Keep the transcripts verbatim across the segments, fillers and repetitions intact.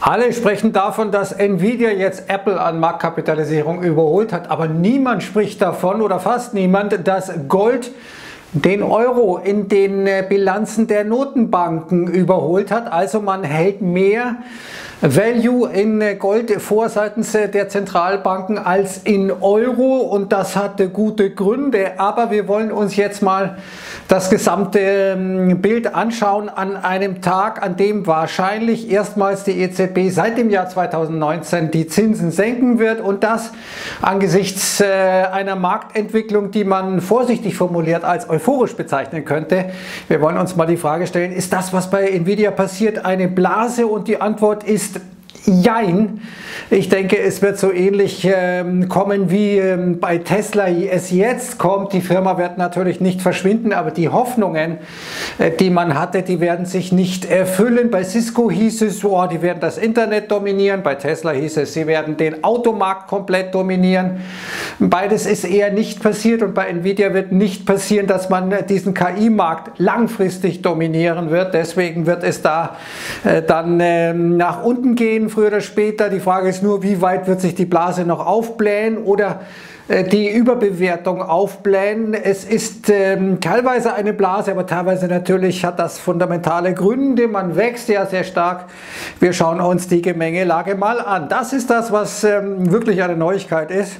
Alle sprechen davon, dass Nvidia jetzt Apple an Marktkapitalisierung überholt hat, aber niemand spricht davon oder fast niemand, dass Gold den Euro in den Bilanzen der Notenbanken überholt hat. Also man hält mehr Value in Gold vor seitens der Zentralbanken als in Euro, und das hatte gute Gründe. Aber wir wollen uns jetzt mal das gesamte Bild anschauen an einem Tag, an dem wahrscheinlich erstmals die E Z B seit dem Jahr zweitausendneunzehn die Zinsen senken wird, und das angesichts einer Marktentwicklung, die man vorsichtig formuliert als euphorisch bezeichnen könnte. Wir wollen uns mal die Frage stellen, ist das, was bei Nvidia passiert, eine Blase? Und die Antwort ist jein. Ich denke, es wird so ähnlich ähm, kommen, wie ähm, bei Tesla es jetzt kommt. Die Firma wird natürlich nicht verschwinden, aber die Hoffnungen, äh, die man hatte, die werden sich nicht erfüllen. Bei Cisco hieß es, oh, die werden das Internet dominieren. Bei Tesla hieß es, sie werden den Automarkt komplett dominieren. Beides ist eher nicht passiert, und bei Nvidia wird nicht passieren, dass man diesen K I-Markt langfristig dominieren wird. Deswegen wird es da äh, dann äh, nach unten gehen, früher oder später. Die Frage ist nur, wie weit wird sich die Blase noch aufblähen oder äh, die Überbewertung aufblähen. Es ist ähm, teilweise eine Blase, aber teilweise natürlich hat das fundamentale Gründe. Man wächst ja sehr stark. Wir schauen uns die Gemengelage mal an. Das ist das, was ähm, wirklich eine Neuigkeit ist.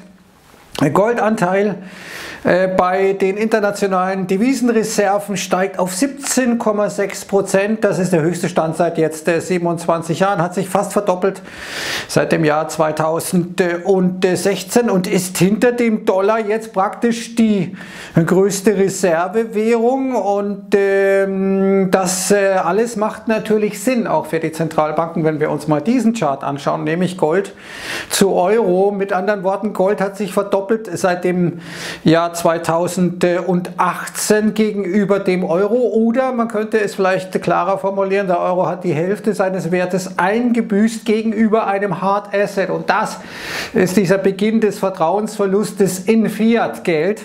Goldanteil äh, bei den internationalen Devisenreserven steigt auf siebzehn Komma sechs Prozent. Das ist der höchste Stand seit jetzt äh, siebenundzwanzig Jahren, hat sich fast verdoppelt seit dem Jahr zweitausendsechzehn und ist hinter dem Dollar jetzt praktisch die größte Reservewährung. Und ähm, das äh, alles macht natürlich Sinn, auch für die Zentralbanken, wenn wir uns mal diesen Chart anschauen, nämlich Gold zu Euro. Mit anderen Worten, Gold hat sich verdoppelt seit dem Jahr zweitausendachtzehn gegenüber dem Euro, oder man könnte es vielleicht klarer formulieren, der Euro hat die Hälfte seines Wertes eingebüßt gegenüber einem Hard Asset, und das ist dieser Beginn des Vertrauensverlustes in Fiat-Geld.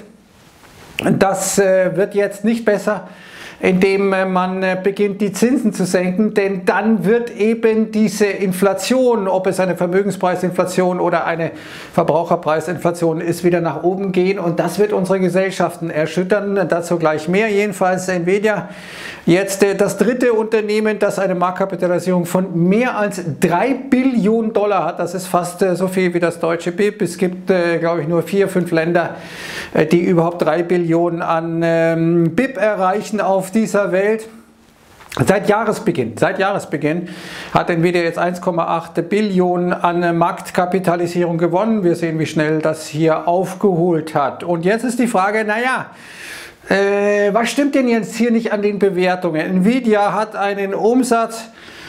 Das äh, wird jetzt nicht besser, indem man beginnt, die Zinsen zu senken, denn dann wird eben diese Inflation, ob es eine Vermögenspreisinflation oder eine Verbraucherpreisinflation ist, wieder nach oben gehen, und das wird unsere Gesellschaften erschüttern. Dazu gleich mehr. Jedenfalls Nvidia jetzt das dritte Unternehmen, das eine Marktkapitalisierung von mehr als drei Billionen Dollar hat. Das ist fast so viel wie das deutsche B I P. Es gibt, glaube ich, nur vier, fünf Länder, die überhaupt drei Billionen an B I P erreichen auf dieser Welt. Seit Jahresbeginn, seit Jahresbeginn hat Nvidia jetzt eins Komma acht Billionen an Marktkapitalisierung gewonnen. Wir sehen, wie schnell das hier aufgeholt hat. Und jetzt ist die Frage, naja, äh, was stimmt denn jetzt hier nicht an den Bewertungen? Nvidia hat einen Umsatz,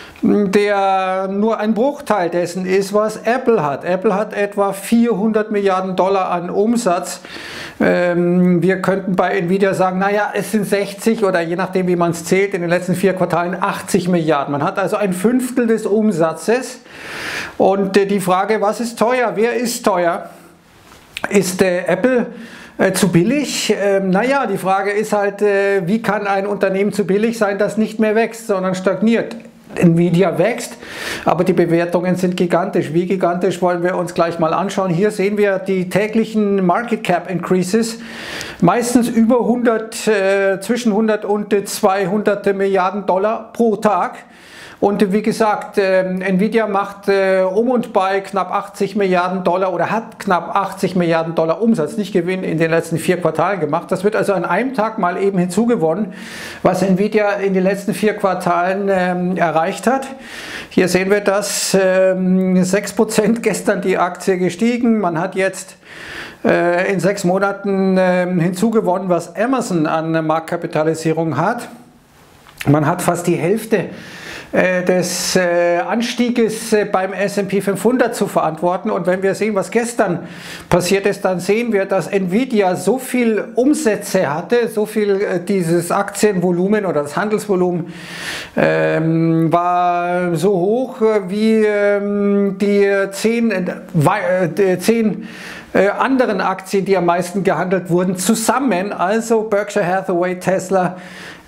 der nur ein Bruchteil dessen ist, was Apple hat. Apple hat etwa vierhundert Milliarden Dollar an Umsatz. Ähm, wir könnten bei Nvidia sagen, naja, es sind sechzig oder je nachdem, wie man es zählt, in den letzten vier Quartalen achtzig Milliarden. Man hat also ein Fünftel des Umsatzes. Und äh, die Frage, was ist teuer? Wer ist teuer? Ist äh, Apple Äh, zu billig? Ähm, naja, die Frage ist halt, äh, wie kann ein Unternehmen zu billig sein, das nicht mehr wächst, sondern stagniert? Nvidia wächst, aber die Bewertungen sind gigantisch. Wie gigantisch, wollen wir uns gleich mal anschauen. Hier sehen wir die täglichen Market Cap Increases, meistens über hundert, äh, zwischen hundert und zweihundert Milliarden Dollar pro Tag. Und wie gesagt, äh, Nvidia macht äh, um und bei knapp achtzig Milliarden Dollar oder hat knapp achtzig Milliarden Dollar Umsatz, nicht Gewinn, in den letzten vier Quartalen gemacht. Das wird also an einem Tag mal eben hinzugewonnen, was Nvidia in den letzten vier Quartalen ähm, erreicht hat. Hier sehen wir das, ähm, sechs Prozent gestern die Aktie gestiegen. Man hat jetzt äh, in sechs Monaten äh, hinzugewonnen, was Amazon an Marktkapitalisierung hat. Man hat fast die Hälfte des Anstieges beim S und P fünfhundert zu verantworten. Und wenn wir sehen, was gestern passiert ist, dann sehen wir, dass Nvidia so viel Umsätze hatte, so viel dieses Aktienvolumen oder das Handelsvolumen ähm, war so hoch wie ähm, die zehn, äh, zehn äh, anderen Aktien, die am meisten gehandelt wurden, zusammen. Also Berkshire Hathaway, Tesla,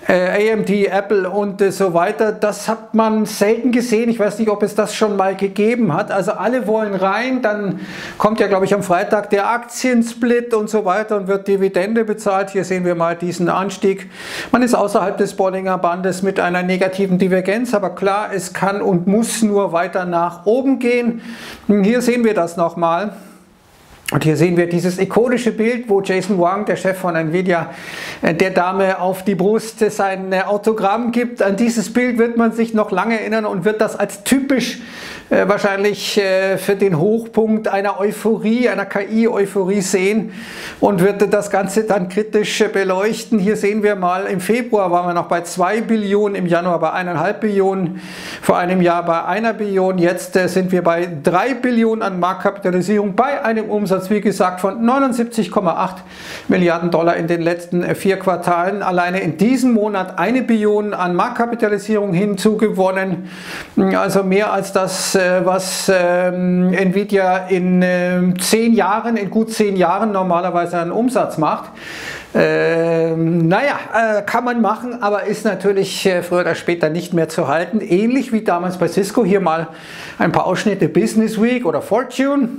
A M D, Apple und äh, so weiter, das hat man selten gesehen. Ich weiß nicht, ob es das schon mal gegeben hat. Also alle wollen rein, dann kommt ja, glaube ich, am Freitag der Aktiensplit und so weiter und wird Dividende bezahlt. Hier sehen wir mal diesen Anstieg. Man ist außerhalb des Bollinger Bandes mit einer negativen Divergenz, aber klar, es kann und muss nur weiter nach oben gehen. Hier sehen wir das nochmal. Und hier sehen wir dieses ikonische Bild, wo Jason Wang, der Chef von Nvidia, der Dame auf die Brust sein Autogramm gibt. An dieses Bild wird man sich noch lange erinnern und wird das als typisch äh, wahrscheinlich äh, für den Hochpunkt einer Euphorie, einer K I-Euphorie sehen und wird das Ganze dann kritisch beleuchten. Hier sehen wir mal, im Februar waren wir noch bei zwei Billionen, im Januar bei eineinhalb Billionen, vor einem Jahr bei einer Billion. Jetzt äh, sind wir bei drei Billionen an Marktkapitalisierung bei einem Umsatz, wie gesagt, von neunundsiebzig Komma acht Milliarden Dollar in den letzten vier Quartalen. Alleine in diesem Monat eine Billion an Marktkapitalisierung hinzugewonnen. Also mehr als das, was ähm, Nvidia in äh, zehn Jahren, in gut zehn Jahren normalerweise an Umsatz macht. Ähm, naja, äh, kann man machen, aber ist natürlich äh, früher oder später nicht mehr zu halten. Ähnlich wie damals bei Cisco. Hier mal ein paar Ausschnitte Business Week oder Fortune.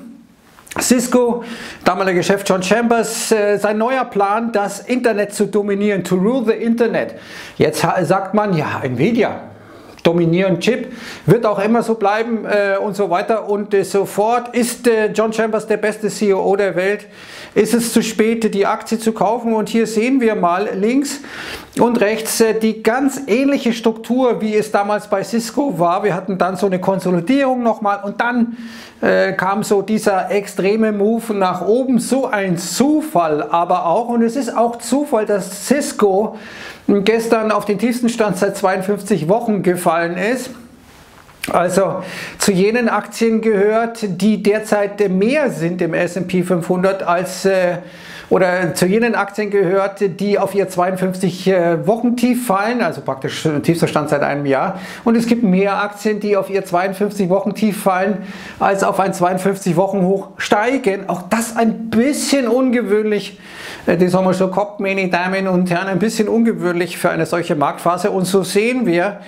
Cisco, damaliger Chef John Chambers, äh, sein neuer Plan, das Internet zu dominieren, to rule the Internet. Jetzt sagt man, ja, Nvidia, dominieren Chip, wird auch immer so bleiben äh, und so weiter und äh, sofort. Ist äh, John Chambers der beste C E O der Welt? Ist es zu spät, die Aktie zu kaufen? Und hier sehen wir mal links und rechts äh, die ganz ähnliche Struktur, wie es damals bei Cisco war. Wir hatten dann so eine Konsolidierung nochmal und dann äh, kam so dieser extreme Move nach oben. So ein Zufall aber auch, und es ist auch Zufall, dass Cisco gestern auf den tiefsten Stand seit zweiundfünfzig Wochen gefallen ist. Also zu jenen Aktien gehört, die derzeit mehr sind im S und P fünfhundert als äh, oder zu jenen Aktien gehört, die auf ihr zweiundfünfzig Wochen Tief fallen, also praktisch tiefster Stand seit einem Jahr. Und es gibt mehr Aktien, die auf ihr zweiundfünfzig Wochen Tief fallen, als auf ein zweiundfünfzig Wochen Hoch steigen. Auch das ein bisschen ungewöhnlich. Die sagen wir schon, Kopf, meine Damen und Herren, ein bisschen ungewöhnlich für eine solche Marktphase. Und so sehen wir,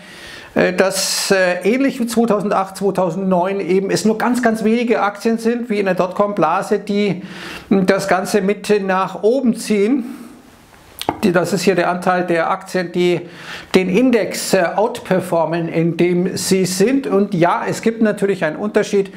dass äh, ähnlich wie zweitausendacht, zweitausendneun eben es nur ganz, ganz wenige Aktien sind, wie in der Dotcom-Blase, die das Ganze mit nach oben ziehen. Die, das ist hier der Anteil der Aktien, die den Index äh, outperformen, in dem sie sind. Und ja, es gibt natürlich einen Unterschied.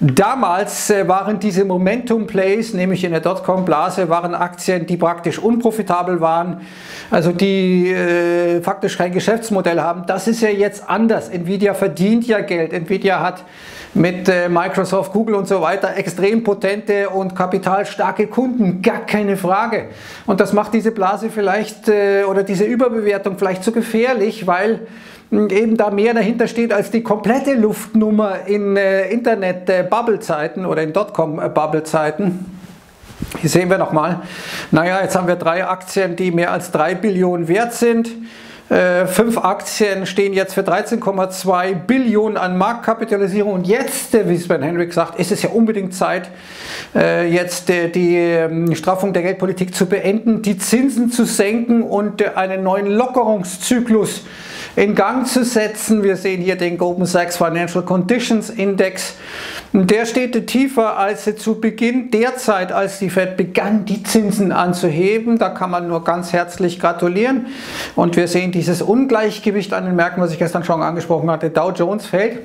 Damals äh, waren diese Momentum-Plays, nämlich in der Dotcom-Blase, waren Aktien, die praktisch unprofitabel waren, also die äh, faktisch kein Geschäftsmodell haben. Das ist ja jetzt anders. Nvidia verdient ja Geld. Nvidia hat mit äh, Microsoft, Google und so weiter extrem potente und kapitalstarke Kunden, gar keine Frage. Und das macht diese Blase vielleicht äh, oder diese Überbewertung vielleicht zu gefährlich, weil äh, eben da mehr dahinter steht als die komplette Luftnummer in äh, Internet-Bubble-Zeiten äh, oder in Dotcom-Bubble-Zeiten. Hier sehen wir nochmal, naja, jetzt haben wir drei Aktien, die mehr als drei Billionen wert sind. Äh, fünf Aktien stehen jetzt für dreizehn Komma zwei Billionen an Marktkapitalisierung. Und jetzt, äh, wie Sven Henrik sagt, ist es ja unbedingt Zeit, äh, jetzt äh, die äh, Straffung der Geldpolitik zu beenden, die Zinsen zu senken und äh, einen neuen Lockerungszyklus in Gang zu setzen. Wir sehen hier den Goldman Sachs Financial Conditions Index. Der steht tiefer als zu Beginn der Zeit, als die Fed begann, die Zinsen anzuheben. Da kann man nur ganz herzlich gratulieren. Und wir sehen dieses Ungleichgewicht an den Märkten, was ich gestern schon angesprochen hatte. Dow Jones fällt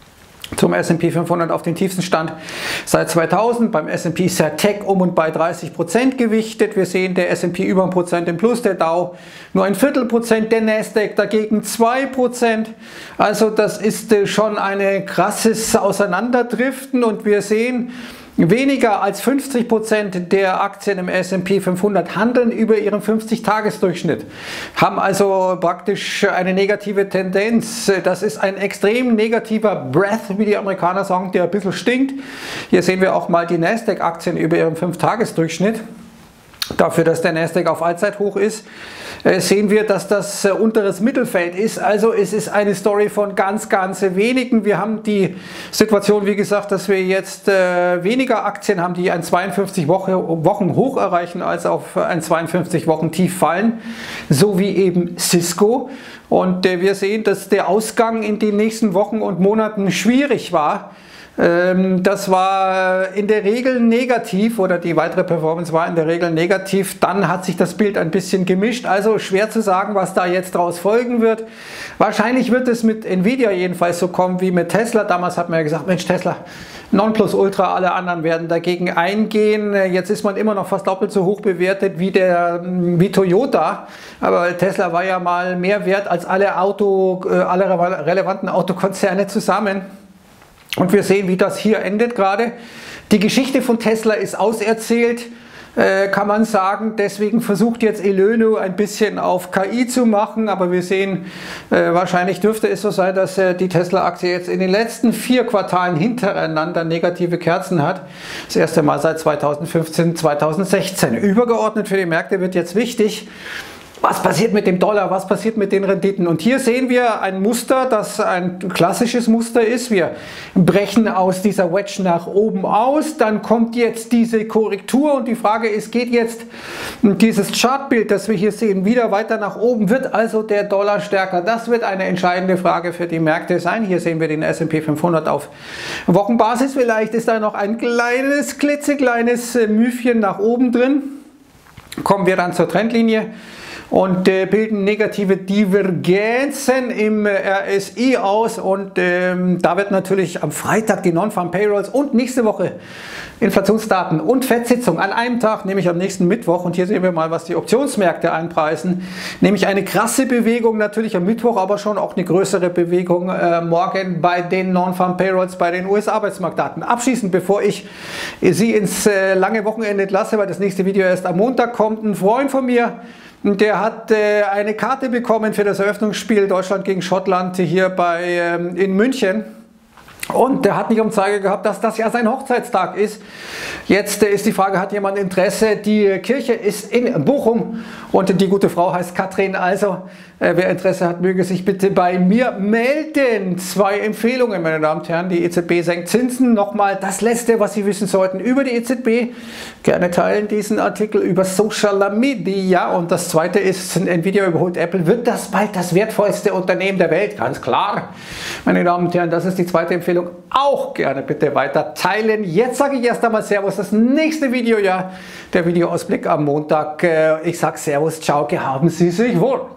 zum S und P fünfhundert auf den tiefsten Stand seit zweitausend. Beim S und P ist der Tech um und bei dreißig Prozent gewichtet. Wir sehen der S und P über ein Prozent im Plus, der Dow nur ein Viertel Prozent, der Nasdaq dagegen zwei Prozent. Also das ist schon ein krasses Auseinanderdriften und wir sehen, weniger als fünfzig Prozent der Aktien im S und P fünfhundert handeln über ihren fünfzig-Tages-Durchschnitt, haben also praktisch eine negative Tendenz. Das ist ein extrem negativer Breath, wie die Amerikaner sagen, der ein bisschen stinkt. Hier sehen wir auch mal die Nasdaq-Aktien über ihren fünf-Tages-Durchschnitt. dafür, dass der Nasdaq auf Allzeithoch ist, äh, sehen wir, dass das äh, unteres Mittelfeld ist. Also es ist eine Story von ganz, ganz wenigen. Wir haben die Situation, wie gesagt, dass wir jetzt äh, weniger Aktien haben, die ein zweiundfünfzig Wochen Hoch erreichen, als auf ein zweiundfünfzig Wochen Tief fallen, so wie eben Cisco. Und äh, wir sehen, dass der Ausgang in den nächsten Wochen und Monaten schwierig war. Das war in der Regel negativ, oder die weitere Performance war in der Regel negativ. Dann hat sich das Bild ein bisschen gemischt, also schwer zu sagen, was da jetzt daraus folgen wird. Wahrscheinlich wird es mit Nvidia jedenfalls so kommen wie mit Tesla. Damals hat man ja gesagt, Mensch, Tesla Nonplusultra, alle anderen werden dagegen eingehen. Jetzt ist man immer noch fast doppelt so hoch bewertet wie, der, wie Toyota. Aber Tesla war ja mal mehr wert als alle, Auto, alle relevanten Autokonzerne zusammen. Und wir sehen, wie das hier endet gerade. Die Geschichte von Tesla ist auserzählt, äh, kann man sagen. Deswegen versucht jetzt Elono ein bisschen auf K I zu machen. Aber wir sehen, äh, wahrscheinlich dürfte es so sein, dass äh, die Tesla-Aktie jetzt in den letzten vier Quartalen hintereinander negative Kerzen hat. Das erste Mal seit zweitausendfünfzehn, zweitausendsechzehn. Übergeordnet für die Märkte wird jetzt wichtig: Was passiert mit dem Dollar? Was passiert mit den Renditen? Und hier sehen wir ein Muster, das ein klassisches Muster ist. Wir brechen aus dieser Wedge nach oben aus. Dann kommt jetzt diese Korrektur und die Frage ist, geht jetzt dieses Chartbild, das wir hier sehen, wieder weiter nach oben? Wird also der Dollar stärker? Das wird eine entscheidende Frage für die Märkte sein. Hier sehen wir den S und P fünfhundert auf Wochenbasis. Vielleicht ist da noch ein kleines, klitzekleines Müfchen nach oben drin. Kommen wir dann zur Trendlinie und äh, bilden negative Divergenzen im äh, R S I aus, und ähm, da wird natürlich am Freitag die Non-Farm Payrolls und nächste Woche Inflationsdaten und Fed-Sitzung an einem Tag, nämlich am nächsten Mittwoch. Und hier sehen wir mal, was die Optionsmärkte einpreisen, nämlich eine krasse Bewegung natürlich am Mittwoch, aber schon auch eine größere Bewegung äh, morgen bei den Non-Farm Payrolls, bei den U S-Arbeitsmarktdaten. Abschließend, bevor ich Sie ins äh, lange Wochenende entlasse, weil das nächste Video erst am Montag kommt: Ein Freund von mir, der hat äh, eine Karte bekommen für das Eröffnungsspiel Deutschland gegen Schottland hier bei, ähm, in München. Und der hat nicht um Zeige gehabt, dass das ja sein Hochzeitstag ist. Jetzt äh, ist die Frage, hat jemand Interesse? Die Kirche ist in Bochum und die gute Frau heißt Katrin. Also, äh, wer Interesse hat, möge sich bitte bei mir melden. Zwei Empfehlungen, meine Damen und Herren. Die E Z B senkt Zinsen. Nochmal das Letzte, was Sie wissen sollten über die E Z B. Gerne teilen diesen Artikel über Social Media. Und das Zweite ist, Nvidia überholt Apple. Wird das bald das wertvollste Unternehmen der Welt? Ganz klar. Meine Damen und Herren, das ist die zweite Empfehlung. Auch gerne bitte weiter teilen. Jetzt sage ich erst einmal Servus. Das nächste Video, ja, der Videoausblick am Montag. Ich sage Servus, ciao, gehaben Sie sich wohl.